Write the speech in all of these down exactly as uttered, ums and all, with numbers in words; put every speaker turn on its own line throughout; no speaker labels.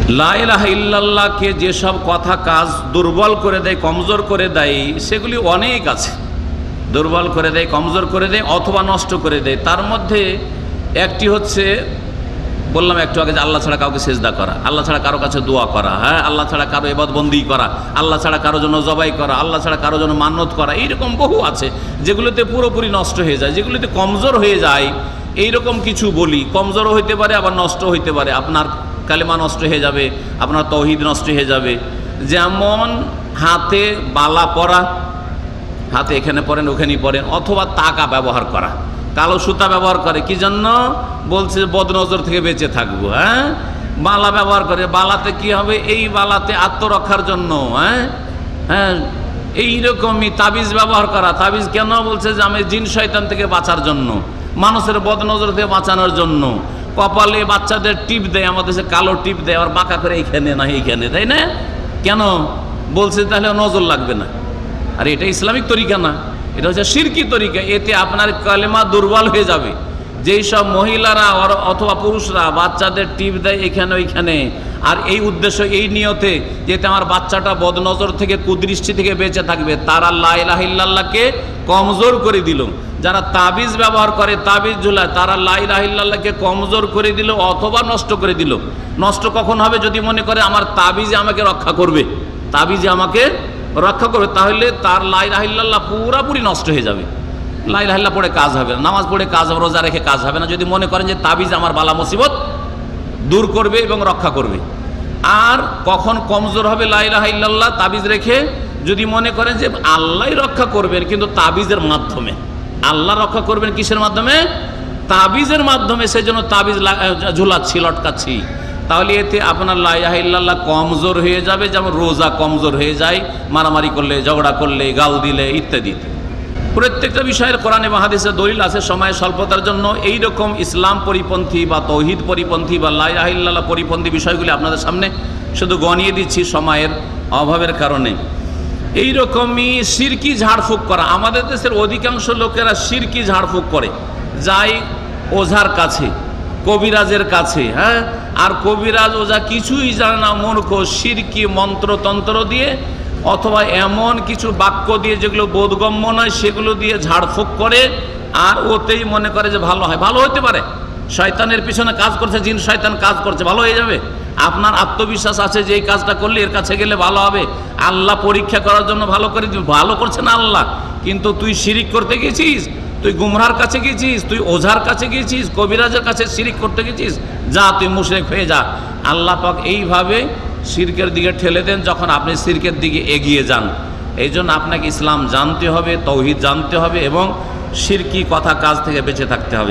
লা ইলাহা ইল্লাল্লাহকে যেসব কথা কাজ দুর্বল করে দেয়, কমজোর করে দেয়, সেগুলি অনেক আছে। দুর্বল করে দেয়, কমজোর করে দেয়, অথবা নষ্ট করে দেয়। তার মধ্যে একটি হচ্ছে, বললাম একটু আগে, যে আল্লাহ ছাড়া কাউকে সেজদা করা, আল্লাহ ছাড়া কারো কাছে দোয়া করা, হ্যাঁ, আল্লাহ ছাড়া কারো ইবাদতবন্দি করা, আল্লাহ ছাড়া কারো জন্য জবাই করা, আল্লাহ ছাড়া কারো জন্য মান্যত করা, এইরকম বহু আছে যেগুলোতে পুরোপুরি নষ্ট হয়ে যায়, যেগুলোতে কমজোর হয়ে যায়। এইরকম কিছু বলি, কমজোরও হইতে পারে, আবার নষ্ট হইতে পারে। আপনার কালেমা নষ্ট হয়ে যাবে, আপনার তৌহিদ নষ্ট হয়ে যাবে। যেমন হাতে বালা পরা, হাতে এখানে পরেন ওখানেই পরেন, অথবা তাকা ব্যবহার করা, কালো সুতা ব্যবহার করে কি জন্য? বলছে বদনজর থেকে বেঁচে থাকবো। হ্যাঁ, বালা ব্যবহার করে, বালাতে কি হবে? এই বালাতে আত্মরক্ষার জন্য। হ্যাঁ হ্যাঁ এইরকমই তাবিজ ব্যবহার করা। তাবিজ কেন? বলছে যে আমি জিন শয়তান থেকে বাঁচার জন্য, মানুষের বদনজর থেকে বাঁচানোর জন্য। কপালে বাচ্চাদের টিপ দেয়, আমাদের দেশে কালো টিপ দেয়, আবার বাঁকা করে এইখানে না এইখানে, তাই না? কেন? বলছে তাহলে নজর লাগবে না। আর এটা ইসলামিক তরিকা না, এটা হচ্ছে শিরকি তরিকা। এতে আপনার কালেমা দুর্বল হয়ে যাবে। যেই সব মহিলারা অথবা পুরুষরা বাচ্চাদের টিপ দেয় এখানে ওইখানে, আর এই উদ্দেশ্য, এই নিয়তে যেতে আমার বাচ্চাটা বদনজর থেকে, কুদৃষ্টি থেকে বেঁচে থাকবে, তারা লা ইলাহা ইল্লাল্লাহকে কমজোর করে দিল। যারা তাবিজ ব্যবহার করে, তাবিজ ঝুলায়, তারা লা ইলাহা ইল্লাল্লাহকে কমজোর করে দিল অথবা নষ্ট করে দিল। নষ্ট কখন হবে? যদি মনে করে আমার তাবিজে আমাকে রক্ষা করবে, তাবিজে আমাকে রক্ষা করবে, তাহলে তার লা ইলাহা ইল্লাল্লাহ পুরাপুরি নষ্ট হয়ে যাবে। লা ইলাহা ইল্লাল্লাহ পড়ে কাজ হবে না, নামাজ পড়ে কাজ হবে, রোজা রেখে কাজ হবে না, যদি মনে করেন যে তাবিজ আমার বালা মুসিবত দূর করবে এবং রক্ষা করবে। আর কখন কমজোর হবে লা ইলাহা ইল্লাল্লাহ তাবিজ রেখে? যদি মনে করেন যে আল্লাহই রক্ষা করবেন, কিন্তু তাবিজের মাধ্যমে। আল্লাহ রক্ষা করবেন কিসের মাধ্যমে? তাবিজের মাধ্যমে। সেই জন্য তাবিজ ঝুলাচ্ছি, লটকাচ্ছি, তাহলে এতে আপনার লা ইলাহা ইল্লাল্লাহ কমজোর হয়ে যাবে। যেমন রোজা কমজোর হয়ে যায় মারামারি করলে, ঝগড়া করলে, গাল দিলে ইত্যাদি। প্রত্যেকটা বিষয়ের কোরআন এবং হাদিসে দলিল আছে। সময় স্বল্পতার জন্য এই রকম ইসলাম পরিপন্থী বা তৌহিদ পরিপন্থী বা লা ইলাহা ইল্লাল্লাহ পরিপন্থী বিষয়গুলি আপনাদের সামনে শুধু গনিয়ে দিচ্ছি সময়ের অভাবের কারণে। এই রকমই শিরকি ঝাড়ফুঁক করা। আমাদের দেশের অধিকাংশ লোকেরা শিরকি ঝাড়ফুঁক করে, যায় ওঝার কাছে, কবিরাজের কাছে। হ্যাঁ, আর কবিরাজ ওঝা কিছুই জানে না, মূর্খ। শিরকি মন্ত্রতন্ত্র দিয়ে অথবা এমন কিছু বাক্য দিয়ে যেগুলো বোধগম্য নয় সেগুলো দিয়ে ঝাড়ফুঁক করে, আর ওতেই মনে করে যে ভালো হয়। ভালো হতে পারে, শয়তানের পিছনে কাজ করছে, জিন শয়তান কাজ করছে, ভালো হয়ে যাবে। আপনার আত্মবিশ্বাস আছে যে এই কাজটা করলে এর কাছে গেলে ভালো হবে, আল্লাহ পরীক্ষা করার জন্য ভালো করে দিবে। ভালো করছে না আল্লাহ, কিন্তু তুই শিরিক করতে গেছিস, তুই গুমরার কাছে গেছিস, তুই ওঝার কাছে গেছিস, কবিরাজের কাছে শিরিক করতে গেছিস, যা তুই মুশরিক হয়ে যা। আল্লাহ পাক এইভাবে শিরকের দিকে ঠেলে দেন যখন আপনি শিরকের দিকে এগিয়ে যান। এই জন্য আপনাকে ইসলাম জানতে হবে, তৌহিদ জানতে হবে এবং শিরকি কথা কাজ থেকে বেঁচে থাকতে হবে।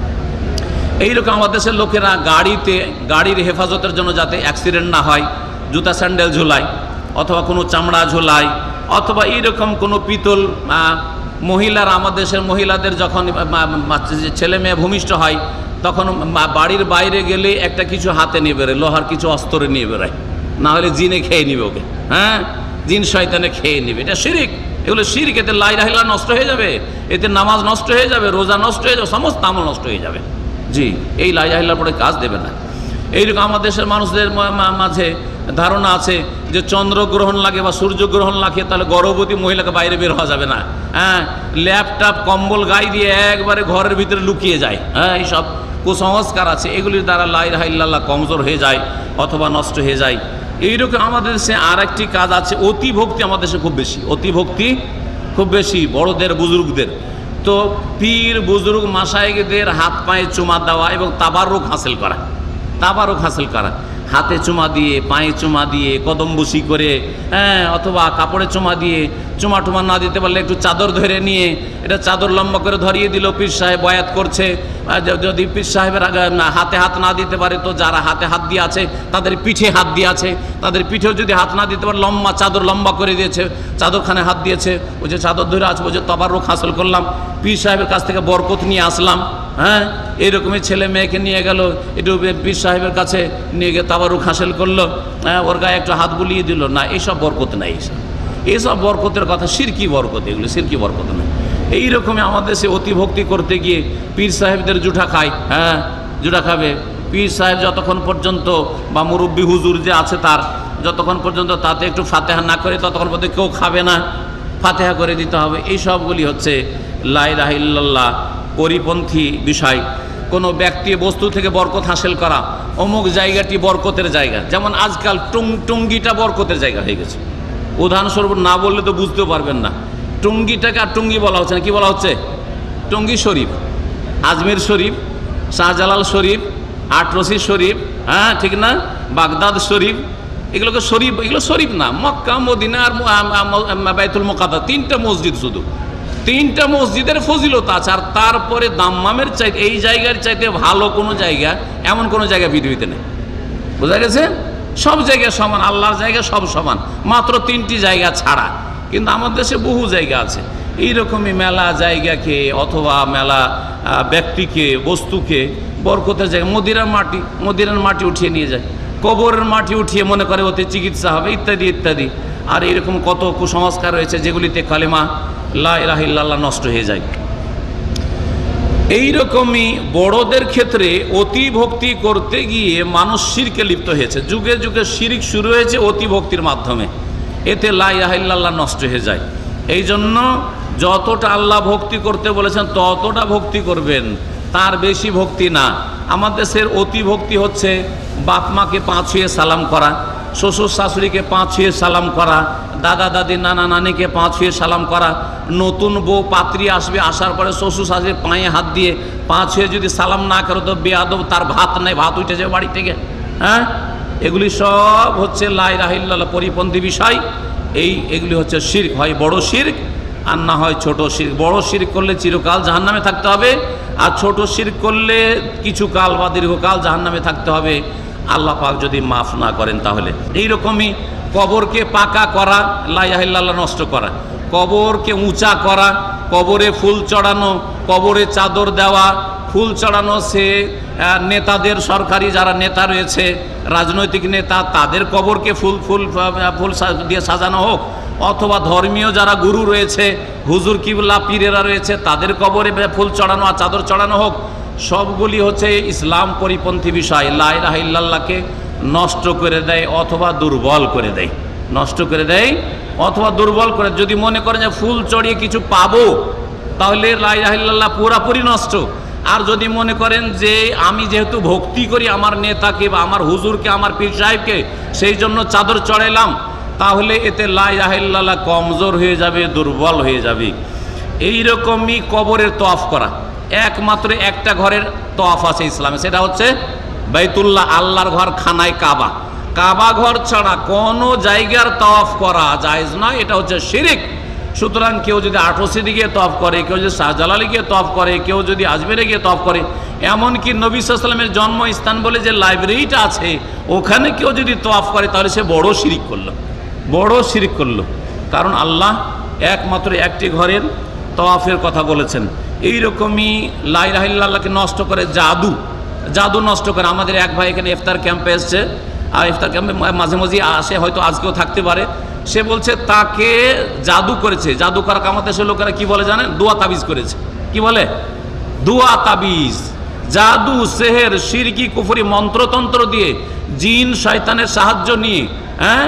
এইরকম আমাদের দেশের লোকেরা গাড়িতে, গাড়ির হেফাজতের জন্য যাতে অ্যাক্সিডেন্ট না হয়, জুতা স্যান্ডেল ঝোলায়, অথবা কোনো চামড়া ঝোলায়, অথবা এইরকম কোনো পিতল। মহিলারা, আমাদের দেশের মহিলাদের যখন ছেলে মেয়ে ভূমিষ্ঠ হয় তখন বাড়ির বাইরে গেলে একটা কিছু হাতে নিয়ে বেরোয়, লোহার কিছু অস্ত্র নিয়ে বেরোয়, না হলে জিনে খেয়ে নিবে ওকে। হ্যাঁ, জিন শয়তানে খেয়ে নিবে। এটা শিরিক, এগুলো শিরিক। এতে লা ইলাহা ইল্লাল্লাহ নষ্ট হয়ে যাবে, এতে নামাজ নষ্ট হয়ে যাবে, রোজা নষ্ট হয়ে যাবে, সমস্ত আমল নষ্ট হয়ে যাবে। জি, এই লা ইলাহা ইল্লাল্লাহ পরে কাজ দেবে না। এইরকম আমাদের দেশের মানুষদের মাঝে ধারণা আছে যে চন্দ্রগ্রহণ লাগে বা সূর্যগ্রহণ লাগে, তাহলে গর্ভবতী মহিলাকে বাইরে বের হওয়া যাবে না। হ্যাঁ, ল্যাপটপ কম্বল গায়ে দিয়ে একবারে ঘরের ভিতরে লুকিয়ে যায়। হ্যাঁ, এইসব কুসংস্কার আছে, এগুলির দ্বারা লা ইলাহা ইল্লাল্লাহ কমজোর হয়ে যায় অথবা নষ্ট হয়ে যায়। এইরকম আমাদের দেশে আর একটি কাজ আছে, অতিভক্তি। আমাদের দেশে খুব বেশি অতিভক্তি, খুব বেশি বড়দের, বুজুর্গদের। তো পীর, বুজুর্গ, মাশায়েখদের হাত পায়ে চুমা দেওয়া এবং তাবারুক হাসিল করা, তাবারুক হাসিল করা, হাতে চুমা দিয়ে, পায়ে চুমা দিয়ে, কদম বসি করে, হ্যাঁ, অথবা কাপড়ে চুমা দিয়ে। চুমা টুমা না দিতে পারলে একটু চাদর ধরে নিয়ে, এটা চাদর লম্বা করে ধরিয়ে দিল, পীর সাহেব বয়াত করছে। যদি পীর সাহেবের হাতে হাত না দিতে পারে, তো যারা হাতে হাত দিয়ে আছে তাদের পিঠে হাত দিয়ে আছে, তাদের পিঠেও যদি হাত না দিতে পারে, লম্বা চাদর লম্বা করে দিয়েছে, চাদরখানে হাত দিয়েছে, ওই যে চাদর ধরে আছে, ওই যে তাবারুক হাসিল করলাম, পীর সাহেবের কাছ থেকে বরকত নিয়ে আসলাম। হ্যাঁ, এইরকমই ছেলে মেয়েকে নিয়ে গেল, একটু পীর সাহেবের কাছে নিয়ে গিয়ে তাবারুক হাসিল করলো, হ্যাঁ, ওর গায়ে একটু হাত বুলিয়ে দিল। না, এইসব বরকত নাই। এইসব এইসব বরকতের কথা শিরকি বরকত, এগুলো শিরকি বরকত নয়। এইরকমই আমাদের দেশে অতিভক্তি করতে গিয়ে পীর সাহেবদের জুঠা খায়। হ্যাঁ, জুঠা খাবে, পীর সাহেব যতক্ষণ পর্যন্ত বা মুরব্বী হুজুর যে আছে তার যতক্ষণ পর্যন্ত তাতে একটু ফাতেহা না করে ততক্ষণ পর্যন্ত কেউ খাবে না, ফাতেহা করে দিতে হবে। এই সবগুলি হচ্ছে লা ইলাহা ইল্লাল্লাহ পরিপন্থী বিষয়। কোনো ব্যক্তি বস্তু থেকে বরকত হাসিল করা, অমুক জায়গাটি বরকতের জায়গা, যেমন আজকাল টুং টুঙ্গিটা বরকতের জায়গা হয়ে গেছে। উদাহরণস্বরূপ না বললে তো বুঝতেও পারবেন না। টুঙ্গিটাকে আর টুঙ্গি বলা হচ্ছে না, কি বলা হচ্ছে? টুঙ্গি শরীফ, আজমির শরীফ, শাহজালাল শরীফ, আটরসি শরীফ, হ্যাঁ ঠিক না, বাগদাদ শরীফ, এগুলোকে শরীফ, এগুলো শরীফ না। মক্কা, মদিনা আর বাইতুল মুকাদ্দাস, তিনটা মসজিদ, শুধু তিনটা মসজিদের ফজিলত আছে। আর তারপরে দাম্মামের চাইতে, এই জায়গার চাইতে ভালো কোনো জায়গা, এমন কোনো জায়গা পৃথিবীতে নেই। বোঝা গেছে? সব জায়গা সমান, আল্লাহর জায়গা সব সমান, মাত্র তিনটি জায়গা ছাড়া। কিন্তু আমাদের দেশে বহু জায়গা আছে। এইরকমই মেলা জায়গাকে অথবা মেলা ব্যক্তিকে, বস্তুকে বরকতের জায়গা, মদিরার মাটি, মদিরার মাটি উঠিয়ে নিয়ে যায়, কবরের মাটি উঠিয়ে মনে করে ওতে চিকিৎসা হবে, ইত্যাদি ইত্যাদি। আর এরকম কত কুসংস্কার রয়েছে যেগুলিতে কালেমা লা ইলাহা ইল্লাল্লাহ নষ্ট হয়ে যায়। এইরকমই বড়দের ক্ষেত্রে অতি ভক্তি করতে গিয়ে মানুষ শিরকে লিপ্ত হয়েছে। যুগে যুগে শিরক শুরু হয়েছে অতি ভক্তির মাধ্যমে, এতে লা ইলাহা ইল্লাল্লাহ নষ্ট হয়ে যায়। এই জন্য যতটা আল্লাহ ভক্তি করতে বলেছেন ততটা ভক্তি করবেন, তার বেশি ভক্তি না। আমাদের দেশের অতি ভক্তি হচ্ছে বাপ মাকে পাঁচ ছুঁয়ে সালাম করা, শ্বশুর শাশুড়িকে পাঁচ ছুঁয়ে সালাম করা, দাদা দাদি নানা নানিকে পাঁচ ছুঁয়ে সালাম করা, নতুন বউ পাত্রী আসবে, আসার পরে শ্বশুর শাশুড়ি পায়ে হাত দিয়ে পাঁচ ছুঁয়ে যদি সালাম না করো তো বেয়াদব, তার ভাত নেই, ভাত উঠে যাবে বাড়ি থেকে। হ্যাঁ, এগুলি সব হচ্ছে লা ইলাহা ইল্লাল্লাহ পরিপন্থী বিষয়। এই এগুলি হচ্ছে শিরক, হয় বড় শিরক আর না হয় ছোট শিরক। বড় শিরক করলে চিরকাল জাহান্নামে থাকতে হবে, আর ছোট শিরক করলে কিছু কাল বা দীর্ঘকাল জাহান্নামে থাকতে হবে, আল্লাহ পাক যদি মাফ না করেন তাহলে। এইরকমই কবরকে পাকা করা, লা ইলাহা ইল্লাল্লাহ নষ্ট করা, কবরকে উঁচা করা, কবরে ফুল চড়ানো, কবরে চাদর দেওয়া, ফুল চড়ানো, সে নেতাদের, সরকারি যারা নেতা রয়েছে, রাজনৈতিক নেতা, তাদের কবরকে ফুল ফুল ফুল দিয়ে সাজানো হোক, অথবা ধর্মীয় যারা গুরু রয়েছে, হুজুর কিবলা পীরেরা রয়েছে, তাদের কবরে ফুল চড়ানো আর চাদর চড়ানো হোক, সবগুলি হচ্ছে ইসলাম পরিপন্থী বিষয়। লা ইলাহা ইল্লাল্লাহকে নষ্ট করে দেয় অথবা দুর্বল করে দেয়, নষ্ট করে দেয় অথবা দুর্বল করে। যদি মনে করেন যে ফুল চড়িয়ে কিছু পাবো, তাহলে লা ইলাহা ইল্লাল্লাহ পুরাপুরি নষ্ট। আর যদি মনে করেন যে আমি যেহেতু ভক্তি করি আমার নেতাকে বা আমার হুজুরকে, আমার পীর সাহেবকে, সেই জন্য চাদর চড়াইলাম, তাহলে এতে লা ইলাহা ইল্লাল্লাহ কমজোর হয়ে যাবে, দুর্বল হয়ে যাবে। এইরকমই কবরের তওয়াফ করা, একমাত্র একটা ঘরের তওয়াফ আছে ইসলামে, সেটা হচ্ছে বাইতুল্লাহ, আল্লাহর ঘর, খানায় কাবা। কাবা ঘর ছাড়া কোনো জায়গার তওয়াফ করা জায়েজ নয়, এটা হচ্ছে শিরক। সুতরাং কেউ যদি আটরসিতে গিয়ে তওয়াফ করে, কেউ যদি শাহজালালে গিয়ে তওয়াফ করে, কেউ যদি আজমেরে গিয়ে তওয়াফ করে, এমনকি নবী সাল্লাল্লাহু আলাইহি ওয়াসাল্লামের জন্মস্থান বলে যে লাইব্রেরিটা আছে ওখানে কেউ যদি তওয়াফ করে, তাহলে সে বড় শিরক করলো, বড় শিরক করলো। কারণ আল্লাহ একমাত্র একটি ঘরের তওয়াফের কথা বলেছেন। এইরকমই লা ইলাহা ইল্লাল্লাহকে নষ্ট করে জাদু, জাদু নষ্ট করে। আমাদের এক ভাই এখানে ইফতার ক্যাম্পে এসছে, আর ইফতার ক্যাম্পে মাঝে মাঝে আসে, হয়তো আজকেও থাকতে পারে। সে বলছে তাকে জাদু করেছে। জাদু করা আমাদের দেশের লোকেরা কি বলে জানেন? দোয়া তাবিজ করেছে। কি বলে? দোয়া তাবিজ। জাদু, সেহের, শিরকি, কুফরি মন্ত্রতন্ত্র দিয়ে, জিন শয়তানের সাহায্য নিয়ে। হ্যাঁ,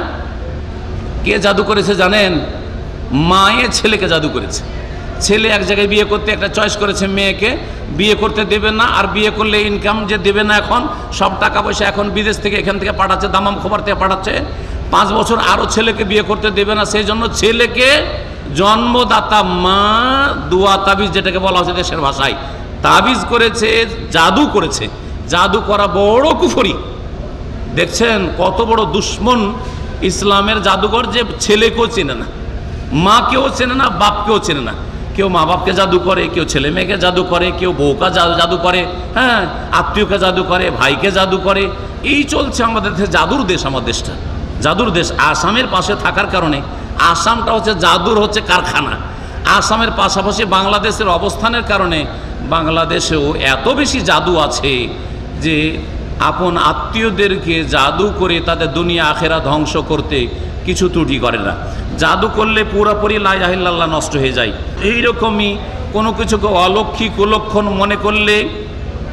কে জাদু করেছে জানেন? মায়ে ছেলেকে জাদু করেছে। ছেলে এক জায়গায় বিয়ে করতে একটা চয়েস করেছে, মেয়েকে বিয়ে করতে দেবে না, আর বিয়ে করলে ইনকাম যে দেবে না, এখন সব টাকা পয়সা এখন বিদেশ থেকে এখান থেকে পাঠাচ্ছে, দামাম খবর থেকে পাঠাচ্ছে, পাঁচ বছর আরও ছেলেকে বিয়ে করতে দেবে না। সেই জন্য ছেলেকে জন্মদাতা মা দোয়া তাবিজ, যেটাকে বলা হচ্ছে দেশের ভাষায়, তাবিজ করেছে, জাদু করেছে। জাদু করা বড় কুফরি। দেখছেন কত বড় দুশ্মন ইসলামের জাদুঘর, যে ছেলেকেও চেনে না, মাকেও চেনে না, বাপকেও চেনে না। কেউ মা বাপকে জাদু করে, কেউ ছেলে মেয়েকে জাদু করে, কেউ বউকে জাদু করে, হ্যাঁ আত্মীয়কে জাদু করে, ভাইকে জাদু করে। এই চলছে আমাদের দেশে, জাদুর দেশ আমার দেশটা, জাদুর দেশ। আসামের পাশে থাকার কারণে আসামটা হচ্ছে জাদুর হচ্ছে কারখানা। আসামের পাশাপাশি বাংলাদেশের অবস্থানের কারণে বাংলাদেশেও এত বেশি জাদু আছে যে আপন আত্মীয়দেরকে জাদু করে তাদের দুনিয়া আখেরা ধ্বংস করতে কিছু ত্রুটি করে না। জাদু করলে পুরোপুরি লা ইলাহা ইল্লাল্লাহ নষ্ট হয়ে যায়। এইরকমই কোনো কিছুকে অলৌকিক কুলক্ষণ মনে করলে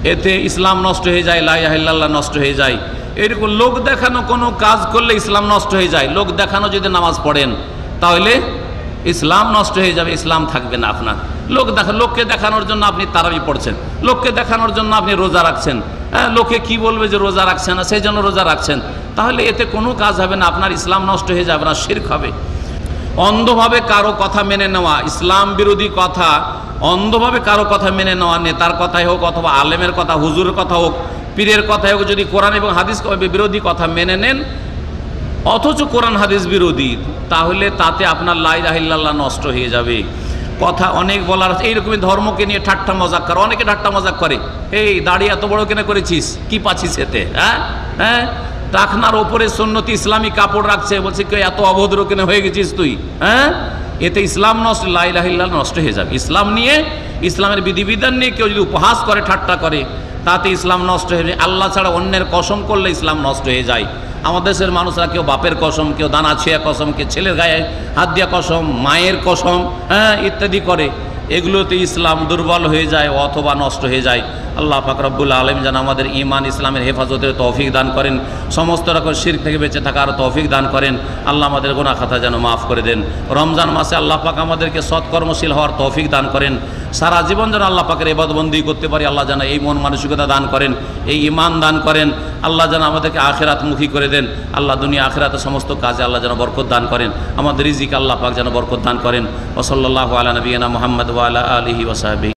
এতে ইসলাম নষ্ট হয়ে যায়, লা ইলাহা ইল্লাল্লাহ নষ্ট হয়ে যায়। এরকম লোক দেখানো কোনো কাজ করলে ইসলাম নষ্ট হয়ে যায়। লোক দেখানো যদি নামাজ পড়েন তাহলে ইসলাম নষ্ট হয়ে যাবে, ইসলাম থাকবে না আপনার। লোক দেখা লোককে দেখানোর জন্য আপনি তারাবি পড়ছেন, লোককে দেখানোর জন্য আপনি রোজা রাখছেন, হ্যাঁ, লোকে কি বলবে যে রোজা রাখছেন না, সেই জন্য রোজা রাখছেন, তাহলে এতে কোনো কাজ হবে না, আপনার ইসলাম নষ্ট হয়ে যাবে না, শিরক হবে। অন্ধভাবে কারো কথা মেনে নেওয়া, ইসলাম বিরোধী কথা, অন্ধভাবে কারো কথা মেনে নেওয়া, নেতার কথাই হোক অথবা আলেমের কথা, হুজুরের কথা হোক, পীরের কথাই হোক, যদি কোরআন এবং হাদিস বিরোধী কথা মেনে নেন অথচ কোরআন হাদিস বিরোধী, তাহলে তাতে আপনার লা ইলাহা ইল্লাল্লাহ নষ্ট হয়ে যাবে। কথা অনেক বলার আছে, এইরকমই ধর্মকে নিয়ে ঠাট্টা মজাক করে, অনেকে ঠাট্টা মজাক করে, এই দাড়ি এত বড় কেন করেছিস, কি পাচ্ছিস এতে, হ্যাঁ হ্যাঁ টাকনার ওপরে সুন্নতি ইসলামী কাপড় রাখছে, বলছে কেউ এত অভদ্র কেন হয়ে গেছিস তুই, হ্যাঁ, এতে ইসলাম নষ্ট, লা ইলাহা ইল্লাল্লাহ নষ্ট হয়ে যাবে। ইসলাম নিয়ে, ইসলামের বিধিবিধান নিয়ে কেউ যদি উপহাস করে, ঠাট্টা করে, তাতে ইসলাম নষ্ট হয়ে যায়। আল্লাহ ছাড়া অন্যের কসম করলে ইসলাম নষ্ট হয়ে যায়। আমাদের দেশের মানুষরা কেউ বাপের কসম, কেউ দানা ছিয়া কসম, কেউ ছেলের গায়ে হাত দিয়া কসম, মায়ের কসম, হ্যাঁ ইত্যাদি করে, এগুলোতে ইসলাম দুর্বল হয়ে যায় অথবা নষ্ট হয়ে যায়। আল্লাহ পাক রব্বুল আলামিন যেন আমাদের ঈমান ইসলামের হেফাজতের তৌফিক দান করেন, সমস্ত রকম শিরক থেকে বেঁচে থাকার তৌফিক দান করেন। আল্লাহ আমাদের গুনাহ খাতা যেন মাফ করে দেন। রমজান মাসে আল্লাহ পাক আমাদেরকে সৎকর্মশীল হওয়ার তৌফিক দান করেন, সারা জীবন যেন আল্লাহ পাকের ইবাদতবন্দি করতে পারি। আল্লাহ যেন এই মন মানসিকতা দান করেন, এই ঈমান দান করেন। আল্লাহ যেন আমাদেরকে আখিরাতমুখী করে দেন। আল্লাহ দুনিয়া আখিরাতের সমস্ত কাজে আল্লাহ যেন বরকত দান করেন। আমাদের রিজিক আল্লাহ পাক যেন বরকত দান করেন। ওয়া সাল্লাল্লাহু আলা নবিয়িনা মুহাম্মদ ওয়া আলা আলিহি ওয়া সাহবিহি।